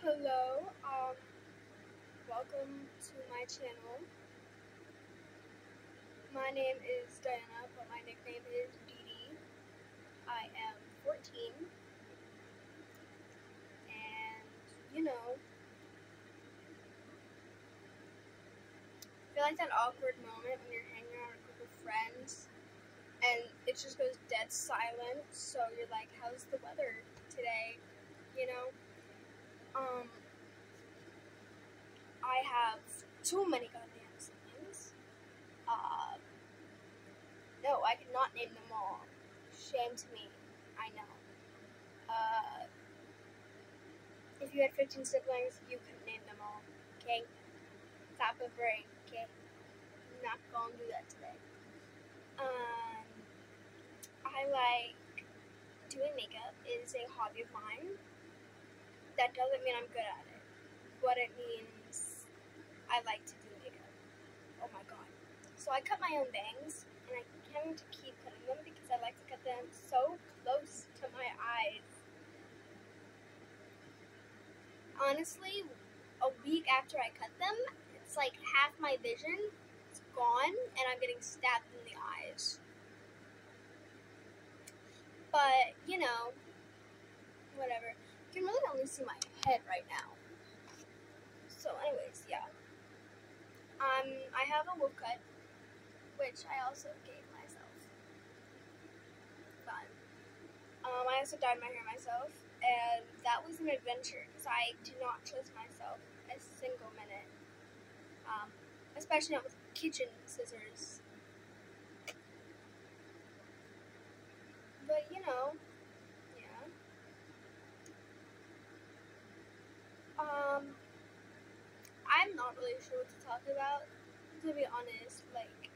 Hello, welcome to my channel. My name is Diana, but my nickname is Dee Dee. I am 14, and I feel like that awkward moment when you're hanging around a group of friends and it just goes dead silent, so you're like, how's the weather today, you know? I have too many goddamn siblings. No, I could not name them all. Shame to me. I know. If you had 15 siblings, you couldn't name them all. Okay? Tap a break. Okay? I'm not gonna do that today. I like doing makeup. It is a hobby of mine. That doesn't mean I'm good at it. What it means, I like to do makeup. Oh my god. So I cut my own bangs, and I having to keep cutting them because I like to cut them so close to my eyes. Honestly, a week after I cut them, it's like half my vision is gone, and I'm getting stabbed in the eyes. But, whatever. You can really only see my head right now. So anyways, yeah. I have a wolf cut, which I also gave myself. Fun. I also dyed my hair myself, and that was an adventure because I do not trust myself a single minute. Especially not with kitchen scissors. But yeah. I'm not really sure what to talk about, to be honest. Like,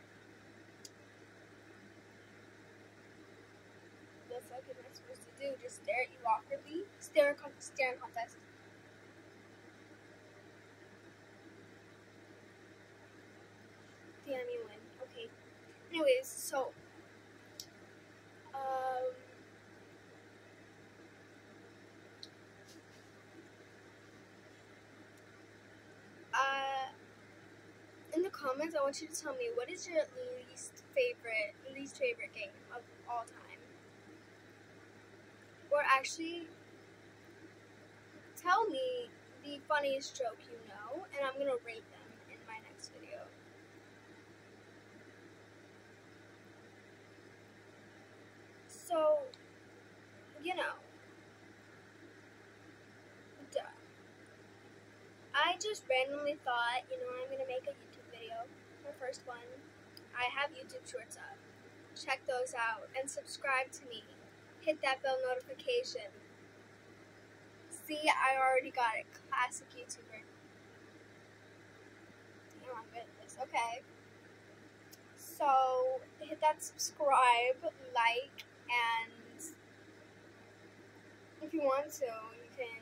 the fuck am I supposed to do? Just stare at you awkwardly? Staring contest. Damn, you win. Okay. Anyways, so, in the comments, I want you to tell me, what is your least favorite game of all time? Or actually, tell me the funniest joke you know, and I'm gonna rate them in my next video. So, duh. I just randomly thought, I'm gonna make a YouTube video, my first one. I have YouTube Shorts up. Check those out and subscribe to me. Hit that bell notification. See, I already got it. Classic YouTuber. Damn, I'm good at this. Okay. So, hit that subscribe, like, and if you want to, you can.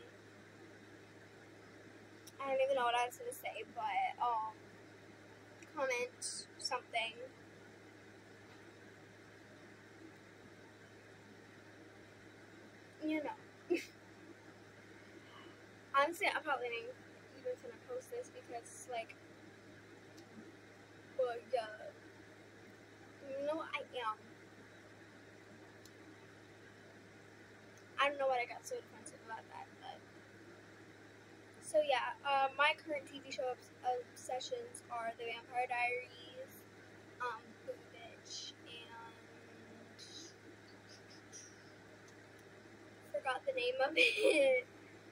I don't even know what I was gonna say, but comment something. Honestly, I'm probably not even gonna post this because it's like, well, yeah, I am. I don't know what I got so defensive about that, but so yeah, my current TV show obsessions are The Vampire Diaries, Boo Bitch, and forgot the name of it.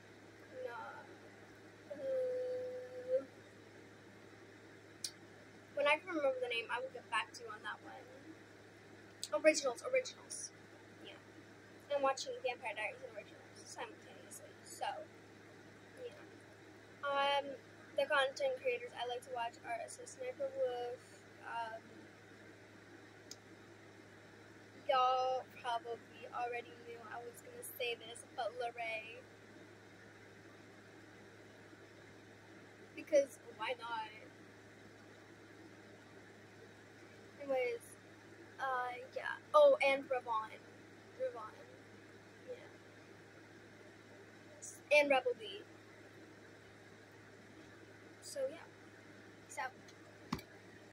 When I can remember the name, I will get back to you on that one. Originals. Yeah. I'm watching Vampire Diaries and Originals simultaneously. So, yeah. The content creators I like to watch are Sniper Wolf. Y'all probably already knew I was gonna say this, but Lorraine. Because why not? Anyways, yeah. Oh, and Ravon. Yeah. And Rebel B. So yeah.